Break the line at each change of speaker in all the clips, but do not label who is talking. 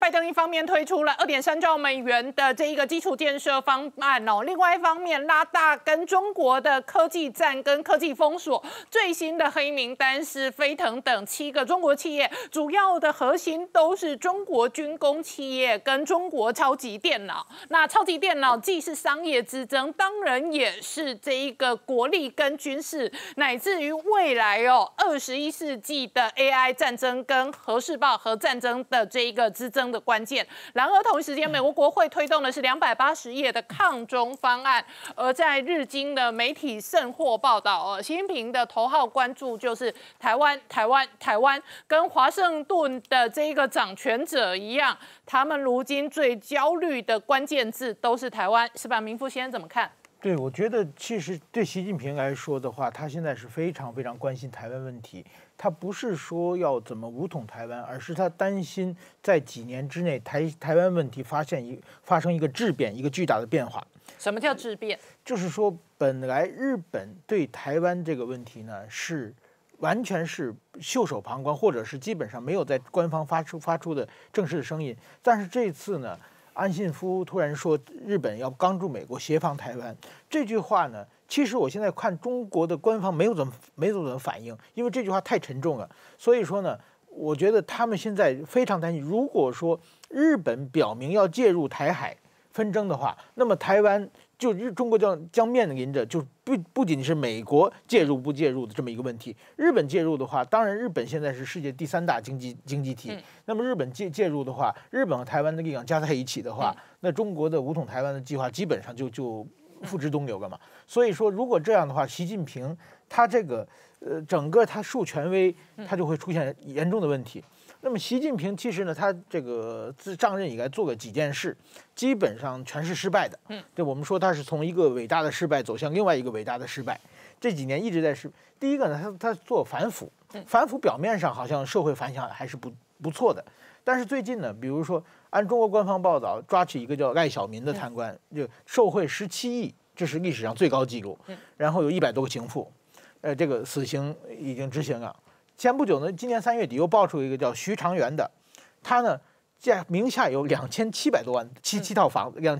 拜登一方面推出了2.3兆美元的这一个基础建设方案哦，另外一方面拉大跟中国的科技战跟科技封锁。最新的黑名单是飞腾等7个中国企业，主要的核心都是中国军工企业跟中国超级电脑。那超级电脑既是商业之争，当然也是这一个国力跟军事，乃至于未来21世纪的 AI 战争跟核试爆核战争的这一个之争的关键。然而同一时间，美国国会推动的是280页的抗中方案，而在日经的媒体甚获报道，习近平的头号关注就是台湾，跟华盛顿的这个掌权者一样，他们如今最焦虑的关键字都是台湾，是吧？明富先生怎么看？
对，我觉得其实对习近平来说的话，他现在是非常非常关心台湾问题。他不是说要怎么武统台湾，而是他担心在几年之内台湾问题发生一个质变，一个巨大的变化。
什么叫质变？
就是说，本来日本对台湾这个问题呢是完全是袖手旁观，或者是基本上没有在官方发出的正式的声音。但是这次呢，安信夫突然说日本要帮助美国协防台湾，这句话呢，其实我现在看中国的官方没有怎么反应，因为这句话太沉重了。所以说呢，我觉得他们现在非常担心，如果说日本表明要介入台海纷争的话，那么台湾中国将面临着就不仅是美国介入不介入的这么一个问题。日本介入的话，当然日本现在是世界第3大经济体，那么日本介入的话，日本和台湾的力量加在一起的话，那中国的武统台湾的计划基本上就付之东流了嘛。所以说，如果这样的话，习近平他这个整个他树权威，他就会出现严重的问题。那么习近平其实呢，他这个自上任以来做了几件事，基本上全是失败的。对，我们说他是从一个伟大的失败走向另外一个伟大的失败。这几年一直在失。第一个呢，他做反腐，反腐表面上好像社会反响还是不错的，但是最近呢，比如说按中国官方报道，抓起一个叫赖小民的贪官，就受贿17亿，这是历史上最高纪录。然后有100多个情妇，这个死刑已经执行了。前不久呢，今年3月底又爆出一个叫徐长元的，他呢名下有2700多万7套房子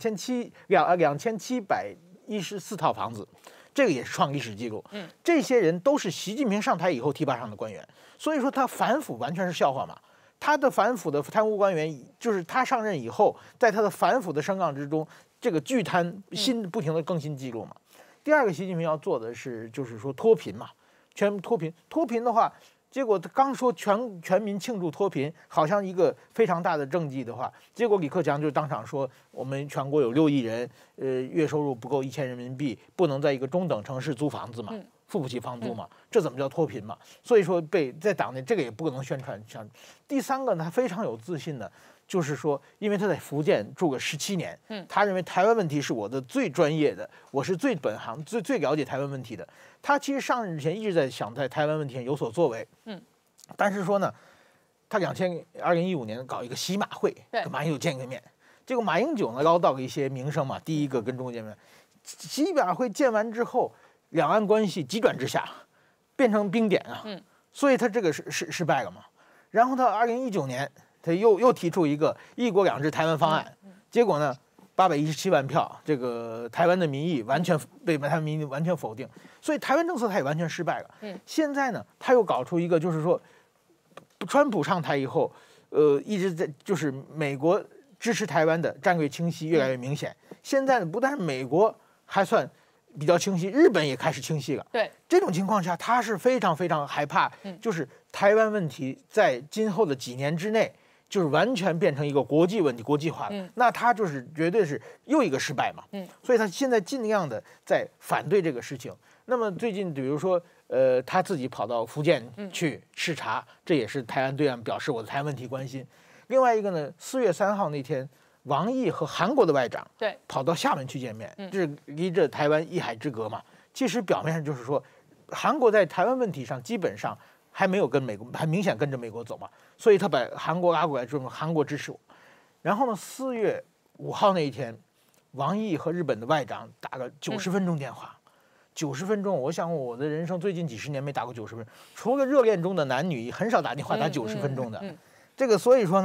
，2714套房子，这个也是创历史记录。这些人都是习近平上台以后提拔上的官员，所以说他反腐完全是笑话嘛。他的反腐的贪污官员，就是他上任以后，在他的反腐的声浪之中，这个巨贪不停的更新记录嘛。第二个，习近平要做的是，就是说脱贫嘛，脱贫的话。结果他刚说全民庆祝脱贫，好像一个非常大的政绩的话，结果李克强就当场说，我们全国有6亿人，月收入不够1000人民币，不能在一个中等城市租房子嘛，付不起房租嘛，这怎么叫脱贫嘛？所以说在党内这个也不可能宣传。第三个呢，他非常有自信的，就是说，因为他在福建住了17年，他认为台湾问题是我的最专业的，我是最本行、最了解台湾问题的。他其实上任之前一直在想在台湾问题上有所作为，但是说呢，他2015年搞一个洗马会，跟马英九见个面，结果马英九呢捞到了一些名声嘛，第一个跟中国见面，洗马会见完之后，两岸关系急转直下，变成冰点啊，所以他这个是失败了嘛。然后他2019年。他又提出一个1国2制台湾方案，结果呢，817万票，这个台湾的民意完全被台湾民意完全否定，所以台湾政策他也完全失败了。现在呢，他又搞出一个，就是说，川普上台以后，一直在就是美国支持台湾的战略清晰越来越明显。现在呢，不但是美国还算比较清晰，日本也开始清晰了。
对，
这种情况下，他是非常非常害怕，就是台湾问题在今后的几年之内。就是完全变成一个国际问题、国际化了，那他就是绝对是又一个失败嘛。所以他现在尽量的在反对这个事情。那么最近，比如说，他自己跑到福建去视察，这也是台湾对岸表示我的台湾问题关心。另外一个呢，4月3号那天，王毅和韩国的外长跑到厦门去见面，这是离着台湾一海之隔嘛。其实表面上就是说，韩国在台湾问题上基本上。还没有跟美国，还明显跟着美国走嘛，所以他把韩国拉过来，之后韩国支持我。然后呢，4月5号那一天，王毅和日本的外长打了90分钟电话，90分钟，我想我的人生最近几十年没打过90分钟，除了热恋中的男女，很少打电话打90分钟的。这个所以说呢，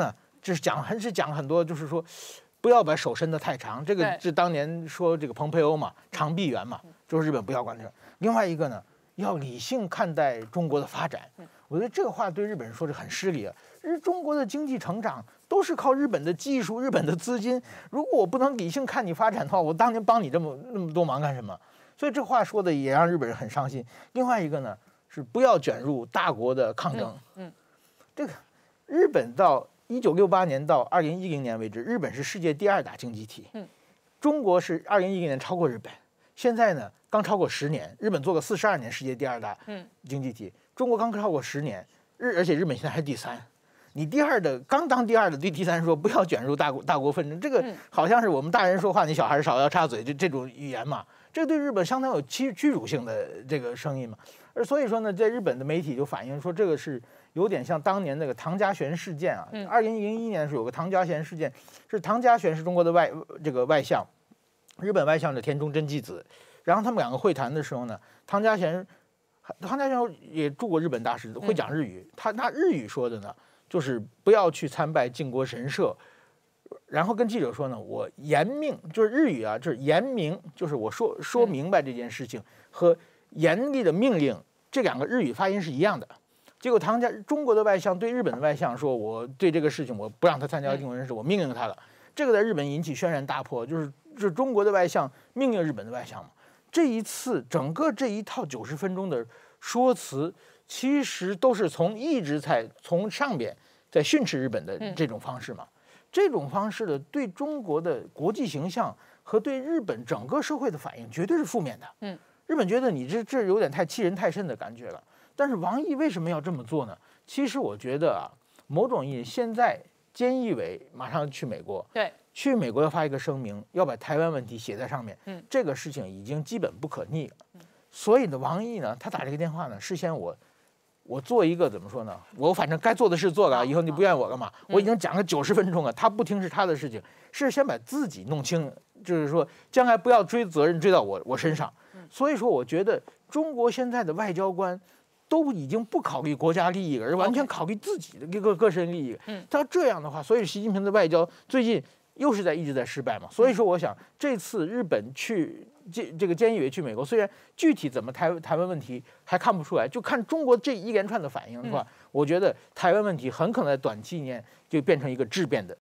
这是讲很多，就是说不要把手伸得太长。这个是当年说这个蓬佩欧嘛，长臂猿嘛，就是日本不要管这个。另外一个呢，要理性看待中国的发展。我觉得这个话对日本人说是很失礼啊。中国的经济成长都是靠日本的技术、日本的资金。如果我不能理性看你发展的话，我当年帮你那么多忙干什么？所以这话说的也让日本人很伤心。另外一个呢，是不要卷入大国的抗争。这个日本到1968年到2010年为止，日本是世界第2大经济体。中国是2010年超过日本，现在呢刚超过10年，日本做个42年世界第2大经济体，中国刚超过10年，而且日本现在还第3。你刚当第2的对第3说不要卷入大国纷争，这个好像是我们大人说话，你小孩少要插嘴，这种语言嘛，这对日本相当有驱逐性的这个声音嘛。而所以说呢，在日本的媒体就反映说，这个是有点像当年那个唐家璇事件啊。2001年是有个唐家璇事件，是唐家璇是中国的外相，日本外相是田中真纪子。然后他们2个会谈的时候呢，唐家璇也驻过日本大使，会讲日语。他日语说的呢，就是不要去参拜靖国神社。然后跟记者说呢，我严命，就是日语啊，就是严明，就是我说明白这件事情和严厉的命令，这2个日语发音是一样的。结果中国的外相对日本的外相说，我对这个事情我不让他参加靖国神社，我命令他了。这个在日本引起轩然大波，就是中国的外相命令日本的外相嘛。这一次整个这一套90分钟的说辞，其实都是一直从上边在训斥日本的这种方式嘛。这种方式的对中国的国际形象和对日本整个社会的反应绝对是负面的。日本觉得你这有点太欺人太甚的感觉了。但是王毅为什么要这么做呢？其实我觉得啊，某种意义现在菅义伟马上去美国，
对，
去美国要发一个声明，要把台湾问题写在上面。这个事情已经基本不可逆了。所以呢，王毅呢，他打这个电话呢，事先我做一个怎么说呢？我反正该做的事做了，以后你不怨我干嘛？我已经讲了90分钟了，他不听是他的事情，是先把自己弄清，就是说将来不要追责任追到我身上。所以说，我觉得中国现在的外交官都已经不考虑国家利益了，而完全考虑自己的一个个人利益。他要这样的话，所以习近平的外交最近又是一直在失败嘛。所以说，我想这次日本去这个菅义伟去美国，虽然具体怎么台湾问题还看不出来，就看中国这一连串的反应的话，我觉得台湾问题很可能在短期内就变成一个质变的